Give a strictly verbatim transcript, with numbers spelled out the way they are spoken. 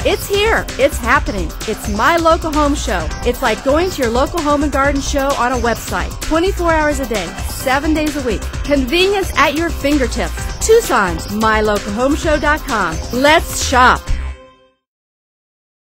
It's here. It's happening. It's My Local Home Show. It's like going to your local home and garden show on a website. twenty-four hours a day, seven days a week. Convenience at your fingertips. Tucson's my local home show dot com. Let's shop.